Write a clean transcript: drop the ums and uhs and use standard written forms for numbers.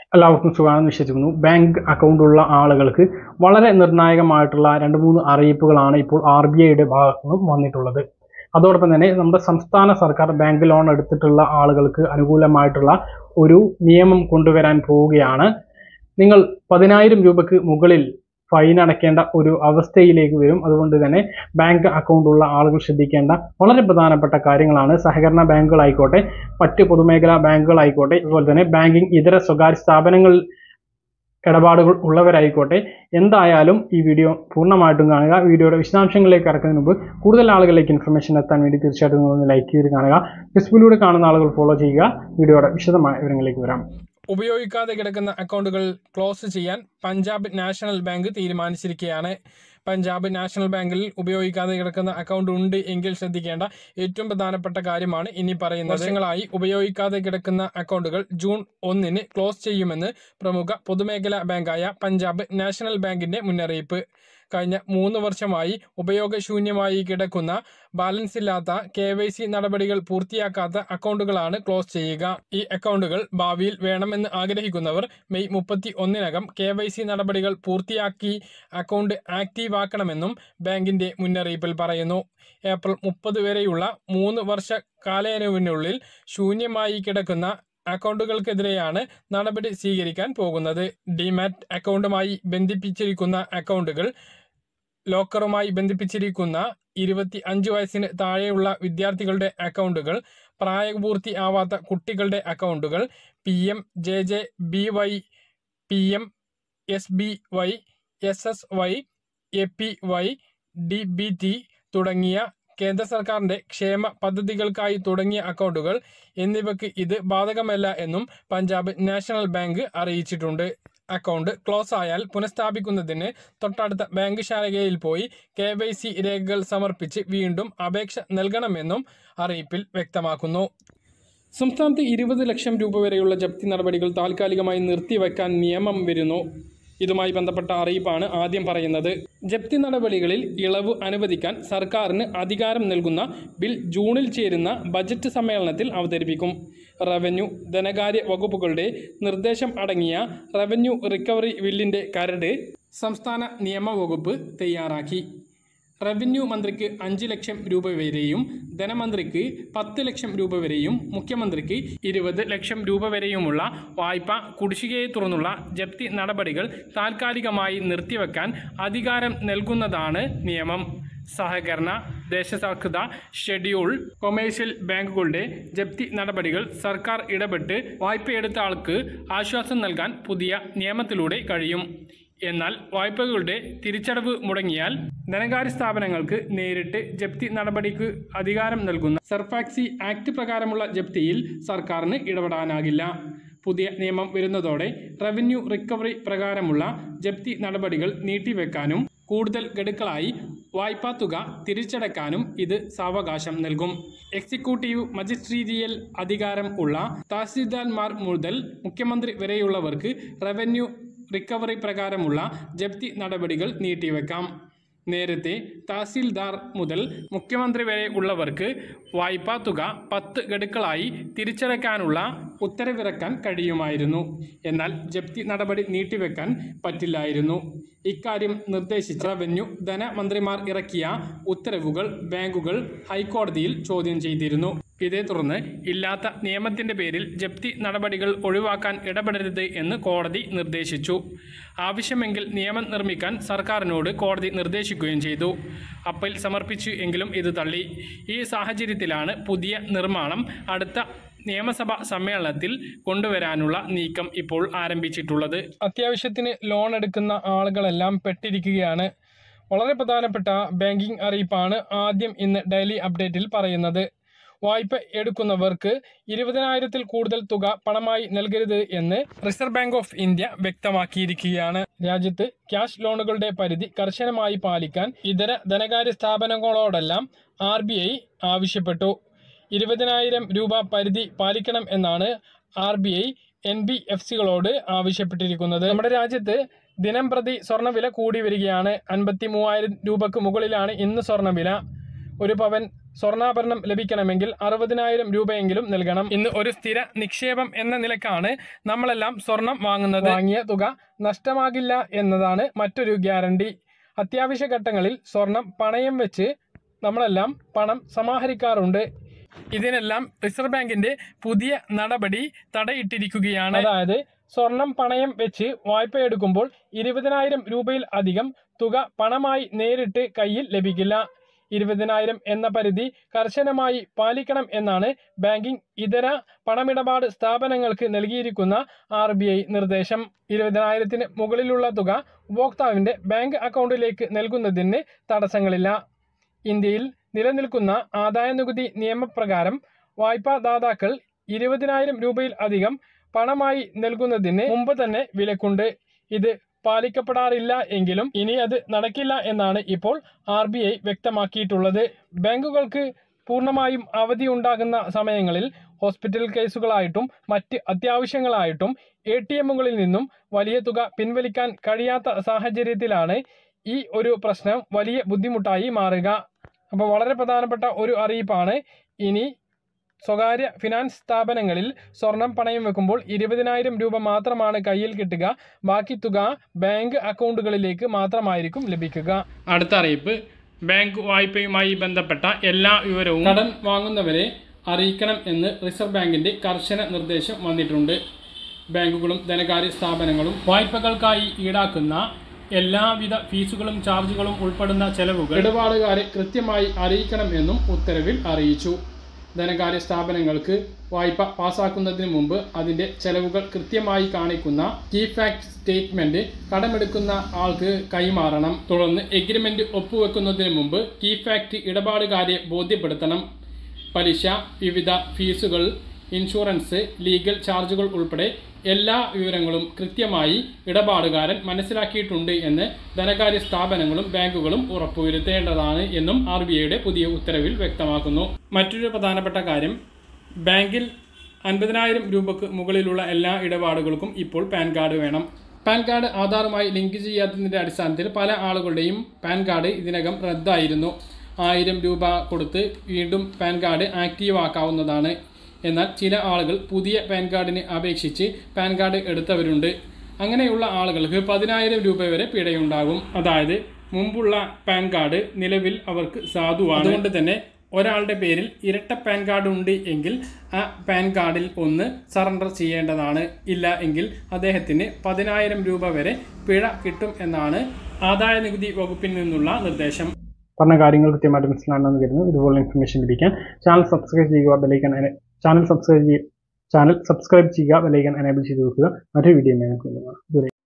എല്ലാവർക്കും സുഖമാണെന്ന് വിശ്വസിക്കുന്നു. ബാങ്ക് അക്കൗണ്ടുള്ള ആളുകൾക്ക് വളരെ നിർണായകമായിട്ടുള്ള 2-3 അറിയിപ്പുകളാണ് ഇപ്പോൾ RBIയുടെ ഭാഗത്തു നിന്നും വന്നിട്ടുള്ളത്. അതോടൊപ്പം തന്നെ നമ്മുടെ സംസ്ഥാന സർക്കാർ ബാങ്ക് ലോൺ എടുത്തിട്ടുള്ള ആളുകൾക്ക് അനുകൂലമായിട്ടുള്ള ഒരു നിയമം കൊണ്ടുവരാൻ പോവുകയാണ്. നിങ്ങൾ 10,000 രൂപയ്ക്ക് മുകളിൽ ഫൈൻ അടയ്ക്കേണ്ട ഒരു അവസ്ഥയിലേക്ക് വരും. അതുകൊണ്ട് തന്നെ ബാങ്ക് അക്കൗണ്ടുള്ള ആളുകൾ ശ്രദ്ധിക്കേണ്ട വളരെ പ്രധാനപ്പെട്ട കാര്യങ്ങളാണ്. സഹകരണ ബാങ്കുകളായിക്കോട്ടെ, മറ്റ് പൊതുമേഖലാ ബാങ്കുകളായിക്കോട്ടെ, അതുപോലെ തന്നെ ബാങ്കിങ് ഇതര സ്വകാര്യ സ്ഥാപനങ്ങളിൽ ഇടപാടുകൾ ഉള്ളവരായിക്കോട്ടെ, എന്തായാലും ഈ വീഡിയോ പൂർണ്ണമായിട്ടും കാണുക. വീഡിയോയുടെ വിശദാംശങ്ങളിലേക്ക് കടക്കുന്നതിന് മുമ്പ് കൂടുതൽ ആളുകളിലേക്ക് ഇൻഫർമേഷൻ എത്താൻ വേണ്ടി തീർച്ചയായിട്ടും നിങ്ങൾ ലൈക്ക് ചെയ്ത് കാണുക. ഫേസ്ബുക്കിലൂടെ കാണുന്ന ആളുകൾ ഫോളോ ചെയ്യുക. വീഡിയോയുടെ വിശദമായ വിവരങ്ങളിലേക്ക് വരാം. ഉപയോഗിക്കാതെ കിടക്കുന്ന അക്കൗണ്ടുകൾ ക്ലോസ് ചെയ്യാൻ പഞ്ചാബ് നാഷണൽ ബാങ്ക് തീരുമാനിച്ചിരിക്കുകയാണ്. പഞ്ചാബ് നാഷണൽ ബാങ്കിൽ ഉപയോഗിക്കാതെ കിടക്കുന്ന അക്കൗണ്ട് ഉണ്ട് എങ്കിൽ ശ്രദ്ധിക്കേണ്ട ഏറ്റവും പ്രധാനപ്പെട്ട കാര്യമാണ് ഇനി പറയുന്നത്. വർഷങ്ങളായി ഉപയോഗിക്കാതെ കിടക്കുന്ന അക്കൗണ്ടുകൾ ജൂൺ 1 ക്ലോസ് ചെയ്യുമെന്ന് പ്രമുഖ പൊതുമേഖലാ ബാങ്കായ പഞ്ചാബ് നാഷണൽ ബാങ്കിന്റെ മുന്നറിയിപ്പ്. കഴിഞ്ഞ 3 വർഷമായി ഉപയോഗശൂന്യമായി കിടക്കുന്ന ബാലൻസ് ഇല്ലാത്ത KYC നടപടികൾ പൂർത്തിയാക്കാത്ത അക്കൗണ്ടുകളാണ് ക്ലോസ് ചെയ്യുക. ഈ അക്കൗണ്ടുകൾ ഭാവിയിൽ വേണമെന്ന് ആഗ്രഹിക്കുന്നവർ മെയ് 31 KYC നടപടികൾ പൂർത്തിയാക്കി അക്കൗണ്ട് ആക്റ്റീവ് ആക്കണമെന്നും ബാങ്കിന്റെ മുന്നറിയിപ്പിൽ പറയുന്നു. ഏപ്രിൽ 30 വരെയുള്ള 3 വർഷ കാലയളവിനുള്ളിൽ ശൂന്യമായി കിടക്കുന്ന അക്കൗണ്ടുകൾക്കെതിരെയാണ് നടപടി സ്വീകരിക്കാൻ പോകുന്നത്. ഡിമാറ്റ് അക്കൗണ്ടുമായി ബന്ധിപ്പിച്ചിരിക്കുന്ന അക്കൗണ്ടുകൾ, ലോക്കറുമായി ബന്ധിപ്പിച്ചിരിക്കുന്ന 25 വയസ്സിന് താഴെയുള്ള വിദ്യാർത്ഥികളുടെ അക്കൗണ്ടുകൾ, പ്രായപൂർത്തിയാവാത്ത കുട്ടികളുടെ അക്കൗണ്ടുകൾ, PMJJBY, PMSBY, SSY, APY, DBT തുടങ്ങിയ കേന്ദ്ര സർക്കാരിന്റെ ക്ഷേമ പദ്ധതികൾക്കായി തുടങ്ങിയ അക്കൗണ്ടുകൾ എന്നിവയ്ക്ക് ഇത് ബാധകമല്ല എന്നും പഞ്ചാബ് നാഷണൽ ബാങ്ക് അറിയിച്ചിട്ടുണ്ട്. അക്കൗണ്ട് ക്ലോസ് ആയാൽ പുനഃസ്ഥാപിക്കുന്നതിന് തൊട്ടടുത്ത ബാങ്ക് ശാഖയിൽ പോയി KYC രേഖകൾ സമർപ്പിച്ച് വീണ്ടും അപേക്ഷ നൽകണമെന്നും അറിയിപ്പിൽ വ്യക്തമാക്കുന്നു. സംസ്ഥാനത്ത് 20 ലക്ഷം രൂപ വരെയുള്ള ജപ്തി നടപടികൾ താൽക്കാലികമായി നിർത്തിവെക്കാൻ നിയമം വരുന്നു. ഇതുമായി ബന്ധപ്പെട്ട അറിയിപ്പാണ് ആദ്യം പറയുന്നത്. ജപ്തി നടപടികളിൽ ഇളവ് അനുവദിക്കാൻ സർക്കാരിന് അധികാരം നൽകുന്ന ബിൽ ജൂണിൽ ചേരുന്ന ബജറ്റ് സമ്മേളനത്തിൽ അവതരിപ്പിക്കും. റവന്യൂ, ധനകാര്യ വകുപ്പുകളുടെ നിർദ്ദേശം അടങ്ങിയ റവന്യൂ റിക്കവറി ബില്ലിന്റെ കരട് സംസ്ഥാന നിയമവകുപ്പ് തയ്യാറാക്കി. റവന്യൂ മന്ത്രിക്ക് 5 ലക്ഷം രൂപ വരെയും, ധനമന്ത്രിക്ക് 10 ലക്ഷം രൂപ വരെയും, മുഖ്യമന്ത്രിക്ക് 20 ലക്ഷം രൂപ വരെയുമുള്ള വായ്പ കുടിശ്ശികയെ തുടർന്നുള്ള ജപ്തി നടപടികൾ താൽക്കാലികമായി നിർത്തിവെക്കാൻ അധികാരം നൽകുന്നതാണ് നിയമം. സഹകരണ, ദേശസാൽകൃത, ഷെഡ്യൂൾ കൊമേഴ്ഷ്യൽ ബാങ്കുകളുടെ ജപ്തി നടപടികൾ സർക്കാർ ഇടപെട്ട് വായ്പയെടുത്ത ആൾക്ക് ആശ്വാസം നൽകാൻ പുതിയ നിയമത്തിലൂടെ കഴിയും. എന്നാൽ വായ്പകളുടെ തിരിച്ചടവ് മുടങ്ങിയാൽ ധനകാര്യ സ്ഥാപനങ്ങൾക്ക് നേരിട്ട് ജപ്തി നടപടിക്ക് അധികാരം നൽകുന്ന സർഫാക്സി ആക്ട് പ്രകാരമുള്ള ജപ്തിയിൽ സർക്കാരിന് ഇടപെടാനാകില്ല. പുതിയ നിയമം വരുന്നതോടെ റവന്യൂ റിക്കവറി പ്രകാരമുള്ള ജപ്തി നടപടികൾ നീട്ടിവെക്കാനും കൂടുതൽ ഗഡുക്കളായി വായ്പാ തുക തിരിച്ചടയ്ക്കാനും ഇത് സാവകാശം നൽകും. എക്സിക്യൂട്ടീവ് മജിസ്ട്രീരിയൽ അധികാരം ഉള്ള തഹസീൽദാർമാർ മുതൽ മുഖ്യമന്ത്രി വരെയുള്ളവർക്ക് റവന്യൂ റിക്കവറി പ്രകാരമുള്ള ജപ്തി നടപടികൾ നീട്ടിവെക്കാം. നേരത്തെ തഹസീൽദാർ മുതൽ മുഖ്യമന്ത്രി വരെ ഉള്ളവർക്ക് വായ്പാ തുക 10 ഗഡുക്കളായി തിരിച്ചടയ്ക്കാനുള്ള ഉത്തരവിറക്കാൻ കഴിയുമായിരുന്നു. എന്നാൽ ജപ്തി നടപടി നീട്ടിവെക്കാൻ പറ്റില്ലായിരുന്നു. ഇക്കാര്യം നിർദ്ദേശിച്ച റവന്യൂ ധനമന്ത്രിമാർ ഇറക്കിയ ഉത്തരവുകൾ ബാങ്കുകൾ ഹൈക്കോടതിയിൽ ചോദ്യം ചെയ്തിരുന്നു. ഇതേ തുടർന്ന് ഇല്ലാത്ത നിയമത്തിന്റെ പേരിൽ ജപ്തി നടപടികൾ ഒഴിവാക്കാൻ ഇടപെടരുത് എന്ന് കോടതി നിർദ്ദേശിച്ചു. ആവശ്യമെങ്കിൽ നിയമം നിർമ്മിക്കാൻ സർക്കാരിനോട് കോടതി നിർദ്ദേശിക്കുകയും ചെയ്തു. അപ്പീൽ സമർപ്പിച്ചു എങ്കിലും ഇത് തള്ളി. ഈ സാഹചര്യത്തിലാണ് പുതിയ നിർമ്മാണം അടുത്ത നിയമസഭാ സമ്മേളനത്തിൽ കൊണ്ടുവരാനുള്ള നീക്കം ഇപ്പോൾ ആരംഭിച്ചിട്ടുള്ളത്. അത്യാവശ്യത്തിന് ലോൺ എടുക്കുന്ന ആളുകളെല്ലാം പെട്ടിരിക്കുകയാണ്. വളരെ പ്രധാനപ്പെട്ട ബാങ്കിംഗ് അറിയിപ്പാണ് ആദ്യം ഇന്ന് ഡെയിലി അപ്ഡേറ്റിൽ പറയുന്നത്. വായ്പ എടുക്കുന്നവർക്ക് 20,000-ൽ കൂടുതൽ തുക പണമായി നൽകരുത് എന്ന് റിസർവ് ബാങ്ക് ഓഫ് ഇന്ത്യ വ്യക്തമാക്കിയിരിക്കുകയാണ്. രാജ്യത്ത് ക്യാഷ് ലോണുകളുടെ പരിധി കർശനമായി പാലിക്കാൻ ഇതര ധനകാര്യ സ്ഥാപനങ്ങളോടെല്ലാം RBI ആവശ്യപ്പെട്ടു. 20,000 രൂപ പരിധി പാലിക്കണം എന്നാണ് RBI NBFCകളോട് ആവശ്യപ്പെട്ടിരിക്കുന്നത്. നമ്മുടെ രാജ്യത്ത് ദിനം പ്രതി സ്വർണ്ണവില കൂടി വരികയാണ്. 53,000 രൂപക്ക് മുകളിലാണ് ഇന്ന് സ്വർണ്ണവില. ഒരു പവൻ സ്വർണ്ണാഭരണം ലഭിക്കണമെങ്കിൽ 60,000 രൂപയെങ്കിലും നൽകണം. ഇന്ന് ഒരു സ്ഥിര നിക്ഷേപം എന്ന നിലക്കാണ് നമ്മളെല്ലാം സ്വർണം വാങ്ങുന്നത്. വാങ്ങിയ തുക നഷ്ടമാകില്ല എന്നതാണ് മറ്റൊരു ഗ്യാരണ്ടി. അത്യാവശ്യ ഘട്ടങ്ങളിൽ സ്വർണം പണയം വെച്ച് നമ്മളെല്ലാം പണം സമാഹരിക്കാറുണ്ട്. ഇതിനെല്ലാം റിസർവ് ബാങ്കിന്റെ പുതിയ നടപടി തടയിട്ടിരിക്കുകയാണ്. അതായത് സ്വർണം പണയം വെച്ച് വായ്പയെടുക്കുമ്പോൾ 20,000 രൂപയിൽ അധികം തുക പണമായി നേരിട്ട് കയ്യിൽ ലഭിക്കില്ല. 20,000 എന്ന പരിധി കർശനമായി പാലിക്കണം എന്നാണ് ബാങ്കിംഗ് ഇതര പണമിടപാട് സ്ഥാപനങ്ങൾക്ക് നൽകിയിരിക്കുന്ന RBI നിർദ്ദേശം. 20,000-ന് മുകളിലുള്ള തുക ഉപഭോക്താവിന്റെ ബാങ്ക് അക്കൗണ്ടിലേക്ക് നൽകുന്നതിന് തടസ്സങ്ങളില്ല. ഇന്ത്യയിൽ നിലനിൽക്കുന്ന ആദായനികുതി നിയമപ്രകാരം വായ്പാദാതാക്കൾ 20,000 രൂപയിൽ അധികം പണമായി നൽകുന്നതിന് മുമ്പ് തന്നെ വിലക്കുണ്ട്. ഇത് പാലിക്കപ്പെടാറില്ല എങ്കിലും ഇനി അത് നടക്കില്ല എന്നാണ് ഇപ്പോൾ RBI വ്യക്തമാക്കിയിട്ടുള്ളത്. ബാങ്കുകൾക്ക് പൂർണ്ണമായും അവധി ഉണ്ടാകുന്ന സമയങ്ങളിൽ ഹോസ്പിറ്റൽ കേസുകളായിട്ടും മറ്റ് അത്യാവശ്യങ്ങളായിട്ടും ATMകളിൽ നിന്നും വലിയ തുക പിൻവലിക്കാൻ കഴിയാത്ത സാഹചര്യത്തിലാണ് ഈ ഒരു പ്രശ്നം വലിയ ബുദ്ധിമുട്ടായി മാറുക. അപ്പോൾ വളരെ പ്രധാനപ്പെട്ട ഒരു അറിയിപ്പാണ്. ഇനി സ്വകാര്യ ഫിനാൻസ് സ്ഥാപനങ്ങളിൽ സ്വർണം പണയം വെക്കുമ്പോൾ 20,000 രൂപ മാത്രമാണ് കയ്യിൽ കിട്ടുക. ബാക്കി തുക ബാങ്ക് അക്കൗണ്ടുകളിലേക്ക് മാത്രമായിരിക്കും ലഭിക്കുക. അടുത്ത അറിയിപ്പ്, ബാങ്ക് വായ്പയുമായി ബന്ധപ്പെട്ട എല്ലാ വിവരവും കടം വാങ്ങുന്നവരെ അറിയിക്കണം എന്ന് റിസർവ് ബാങ്കിന്റെ കർശന നിർദ്ദേശം വന്നിട്ടുണ്ട്. ബാങ്കുകളും ധനകാര്യ സ്ഥാപനങ്ങളും വായ്പകൾക്കായി ഈടാക്കുന്ന എല്ലാവിധ ഫീസുകളും ചാർജുകളും ഉൾപ്പെടുന്ന ചെലവുകൾ ഇടപാടുകാരെ കൃത്യമായി അറിയിക്കണം എന്നും ഉത്തരവിൽ അറിയിച്ചു. ധനകാര്യ സ്ഥാപനങ്ങൾക്ക് വായ്പ പാസാക്കുന്നതിന് മുമ്പ് അതിന്റെ ചെലവുകൾ കൃത്യമായി കാണിക്കുന്ന കീ ഫാക്ട് സ്റ്റേറ്റ്മെന്റ് കടമെടുക്കുന്ന ആൾക്ക് കൈമാറണം. തുടർന്ന് എഗ്രിമെന്റ് ഒപ്പുവെക്കുന്നതിന് മുമ്പ് കീ ഫാക്ട് ഇടപാടുകാരെ ബോധ്യപ്പെടുത്തണം. പലിശ, വിവിധ ഫീസുകൾ, ഇൻഷുറൻസ്, ലീഗൽ ചാർജുകൾ ഉൾപ്പെടെ എല്ലാ വിവരങ്ങളും കൃത്യമായി ഇടപാടുകാരൻ മനസ്സിലാക്കിയിട്ടുണ്ട് എന്ന് ധനകാര്യ സ്ഥാപനങ്ങളും ബാങ്കുകളും ഉറപ്പുവരുത്തേണ്ടതാണ് എന്നും RBIയുടെ പുതിയ ഉത്തരവിൽ വ്യക്തമാക്കുന്നു. മറ്റൊരു പ്രധാനപ്പെട്ട കാര്യം, ബാങ്കിൽ 50,000 രൂപയ്ക്ക് മുകളിലുള്ള എല്ലാ ഇടപാടുകൾക്കും ഇപ്പോൾ പാൻ കാർഡ് വേണം. പാൻ കാർഡ് ആധാറുമായി ലിങ്ക് ചെയ്യാത്തതിൻ്റെ അടിസ്ഥാനത്തിൽ പല ആളുകളുടെയും പാൻ കാർഡ് ഇതിനകം റദ്ദായിരുന്നു. 1000 രൂപ കൊടുത്ത് വീണ്ടും പാൻ കാർഡ് ആക്റ്റീവ് ആക്കാവുന്നതാണ്. എന്നാൽ ചില ആളുകൾ പുതിയ പാൻ കാർഡിന് അപേക്ഷിച്ച് പാൻ കാർഡ് എടുത്തവരുണ്ട്. അങ്ങനെയുള്ള ആളുകൾക്ക് 10,000 രൂപ വരെ പിഴയുണ്ടാകും. അതായത് മുമ്പുള്ള പാൻ കാർഡ് നിലവിൽ അവർക്ക് സാധുവാണ്. അതുകൊണ്ട് തന്നെ ഒരാളുടെ പേരിൽ ഇരട്ട പാൻ കാർഡ് ഉണ്ട് എങ്കിൽ ആ പാൻ കാർഡിൽ ഒന്ന് സറണ്ടർ ചെയ്യേണ്ടതാണ്. ഇല്ല എങ്കിൽ അദ്ദേഹത്തിന് 10,000 രൂപ വരെ പിഴ കിട്ടും എന്നാണ് ആദായനികുതി വകുപ്പിൽ നിന്നുള്ള നിർദ്ദേശം. പറഞ്ഞ കാര്യങ്ങൾ കൃത്യമായിട്ട് മനസ്സിലാണെന്ന് കരുതുന്നു. ഇതുപോലെ ഇൻഫർമേഷൻ ലഭിക്കാൻ ചാനൽ സബ്സ്ക്രൈബ് ചെയ്യുക, ബെലൈക്കൺ സബ്സ്ക്രൈബ് ചെയ്യുക, ബെലൈക്കൺ എനേബിൾ ചെയ്ത് വെക്കുക. മറ്റൊരു വീഡിയോ